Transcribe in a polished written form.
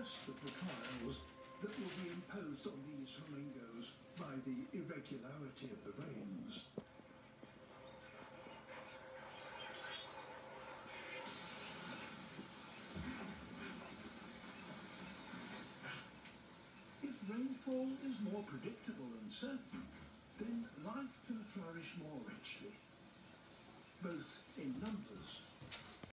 first of the trials that will be imposed on these flamingos by the irregularity of the rains. If rainfall is more predictable and certain, then life can flourish more richly, both in numbers